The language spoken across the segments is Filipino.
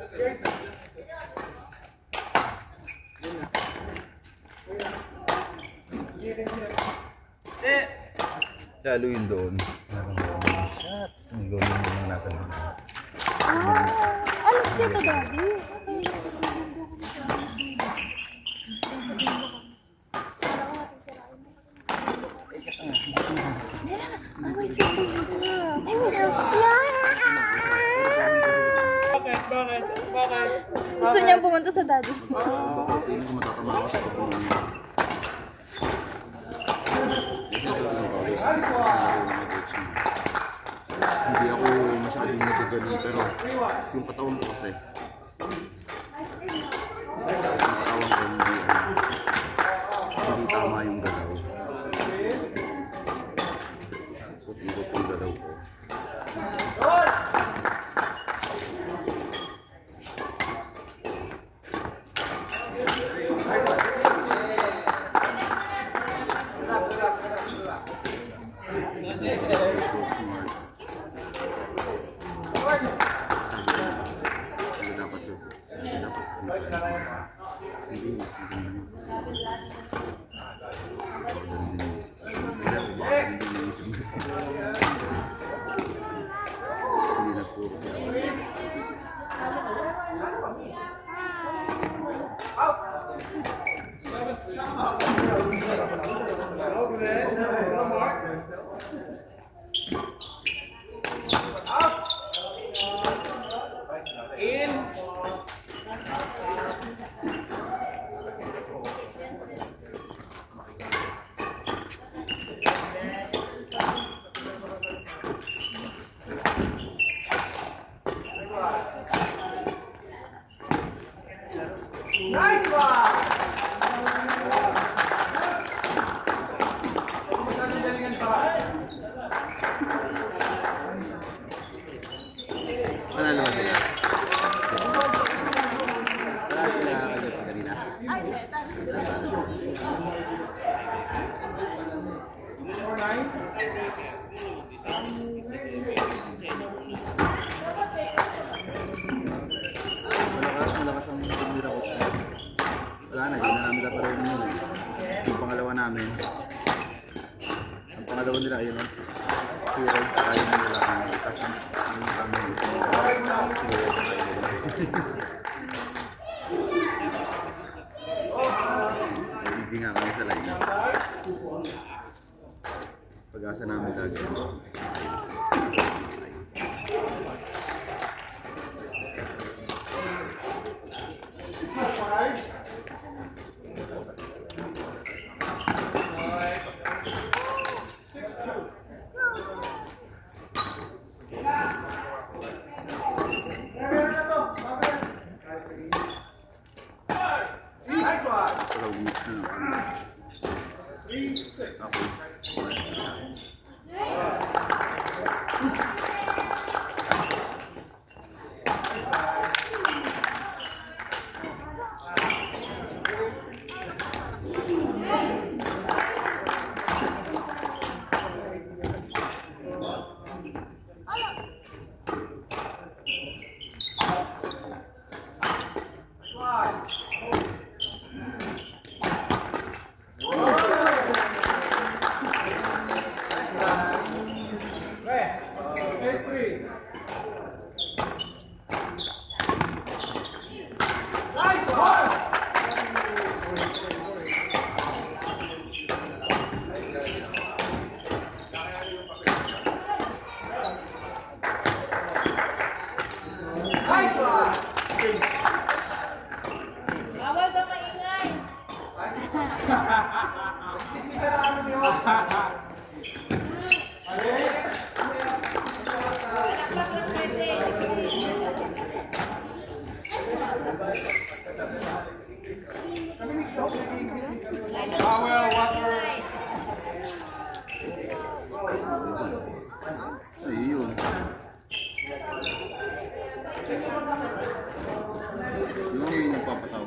Lalo yun doon. Shot. May gawin mo mga nasa doon. Alas dito, Daddy. Bakit? Gusto niyang pumunta sa Daddy. Hindi ko matatama ako sa pagpunan. Hindi ako masyadong nagagano pero yung katawan ko kasi hindi tama yung galaw. So, ikot yung galaw ko. Nice one! Panalo ba sila? Wala sila kayo sa kanina? Ay, hindi. Tapos sila. Malakas ang tumira ko. Wala na, yun na namin latarin nyo eh. Yung pangalawa namin. Ang pangalawa nila, ayun o. Pero kaya na nila kami. Tapos yung kami. Hindi nga kami sa line. Pag-asa namin lagi. Ayun. Yung yun yung papataw.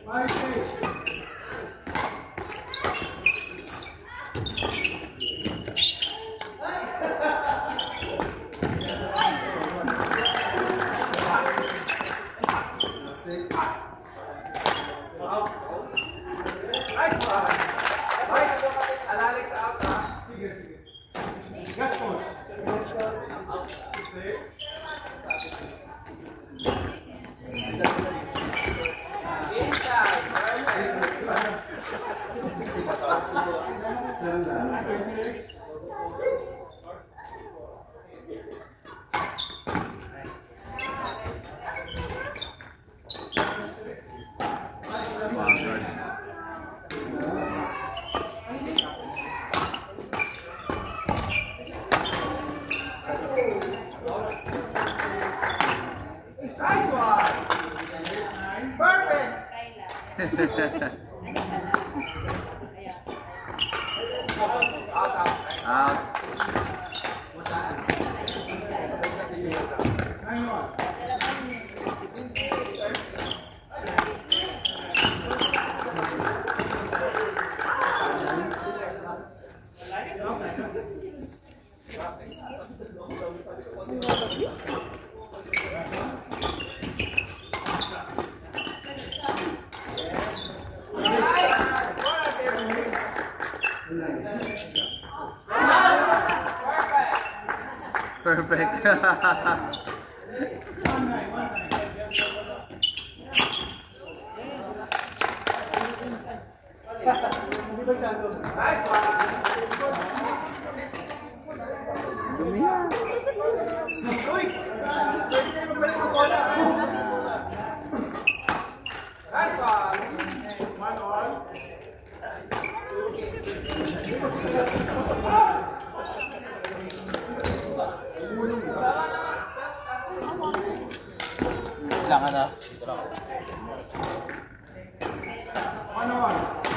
Nice one! Nice! Alex out, ha? Sige, sige. Yes, coach. Nice one! Perfect! Out. Perfect. Nice one! Dumi na. Uy! Pwede kayo magbalik ng bola, ha? Nice one! One all. Kailangan na. One all.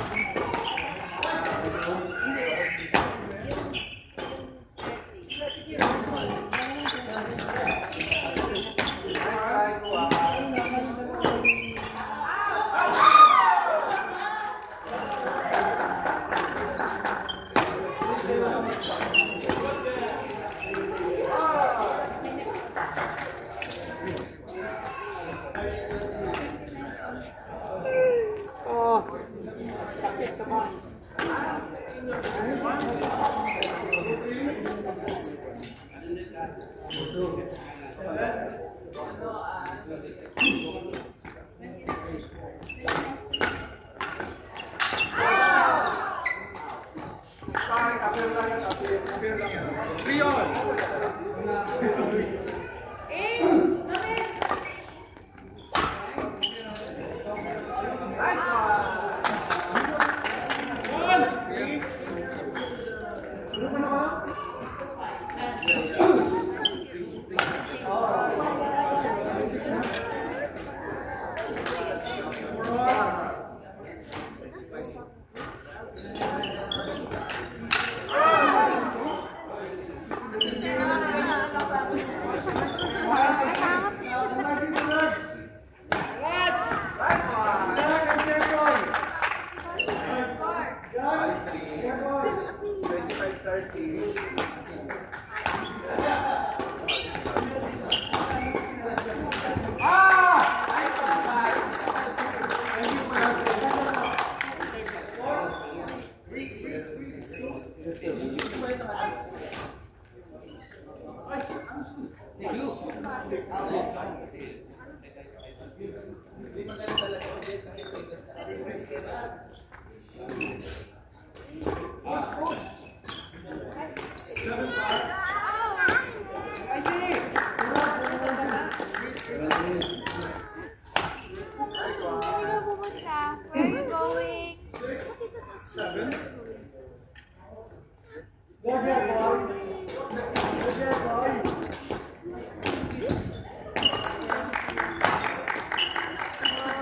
Where are we going?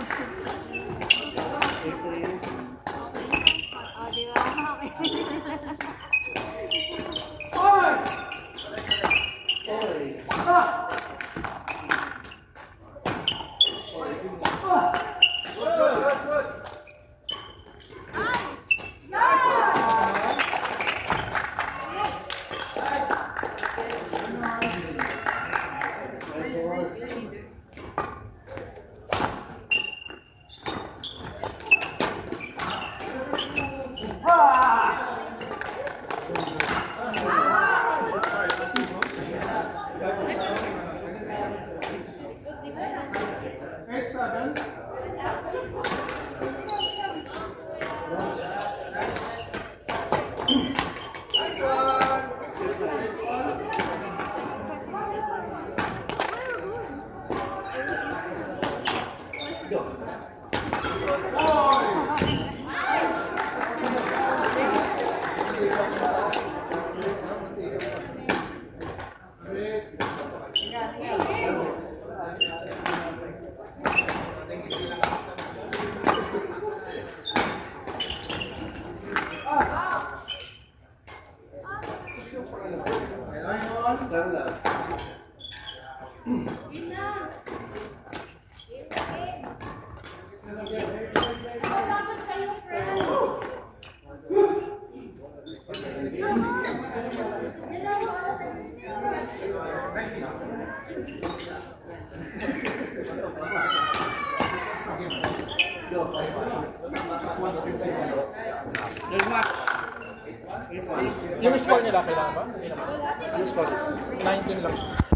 Oh, di ba? Yung score nila kailangan ba? Yung score. 19 lang.